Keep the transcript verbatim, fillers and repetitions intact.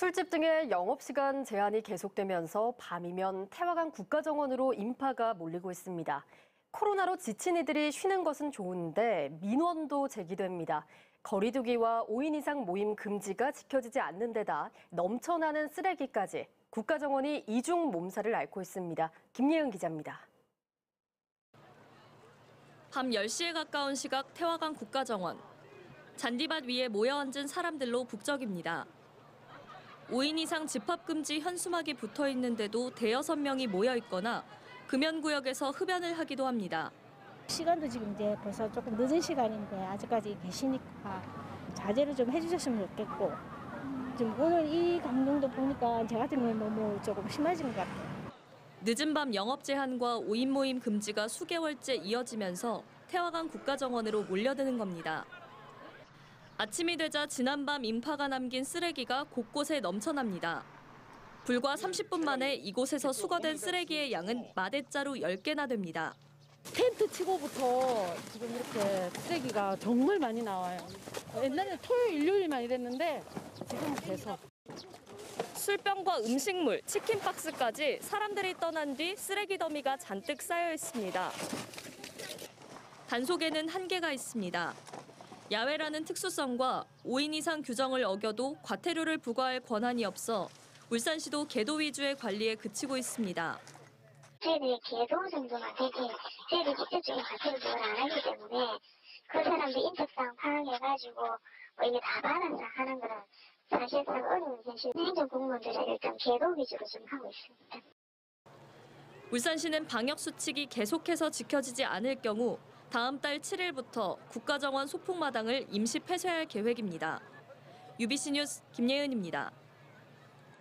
술집 등의 영업시간 제한이 계속되면서 밤이면 태화강 국가정원으로 인파가 몰리고 있습니다. 코로나로 지친 이들이 쉬는 것은 좋은데 민원도 제기됩니다. 거리두기와 오 인 이상 모임 금지가 지켜지지 않는 데다 넘쳐나는 쓰레기까지 국가정원이 이중 몸살을 앓고 있습니다. 김예은 기자입니다. 밤 열 시에 가까운 시각 태화강 국가정원. 잔디밭 위에 모여 앉은 사람들로 북적입니다. 오 인 이상 집합금지 현수막이 붙어 있는데도 대여섯 명이 모여 있거나 금연구역에서 흡연을 하기도 합니다. 시간도 지금 이제 벌써 조금 늦은 시간인데 아직까지 계시니까 자제를 좀 해주셨으면 좋겠고, 지금 오늘 이 강경도 보니까 제 같은 경우는 너무 조금 심해진 것 같아요. 늦은 밤 영업 제한과 오 인 모임 금지가 수개월째 이어지면서 태화강 국가정원으로 몰려드는 겁니다. 아침이 되자 지난밤 인파가 남긴 쓰레기가 곳곳에 넘쳐납니다. 불과 삼십 분 만에 이곳에서 수거된 쓰레기의 양은 마대자루 열 개나 됩니다. 텐트 치고부터 지금 이렇게 쓰레기가 정말 많이 나와요. 옛날에 토요일, 일요일만 이랬는데 지금 계속. 술병과 음식물, 치킨 박스까지 사람들이 떠난 뒤 쓰레기 더미가 잔뜩 쌓여 있습니다. 단속에는 한계가 있습니다. 야외라는 특수성과 오 인 이상 규정을 어겨도 과태료를 부과할 권한이 없어 울산시도 계도 위주의 관리에 그치고 있습니다. 저희들이 계도 정도만 되지 저희들이 직접적인 과태료 부과를 안 하기 때문에 그 사람들 인적사항 파악해가지고 뭐 이게 다 받아서 하는 거는 사실상 어려운 현실. 행정공무원들은 일단 계도 위주로 좀 하고 있습니다. 울산시는 방역수칙이 계속해서 지켜지지 않을 경우 다음 달 칠 일부터 국가정원 소풍마당을 임시 폐쇄할 계획입니다. 유비씨 뉴스 김예은입니다.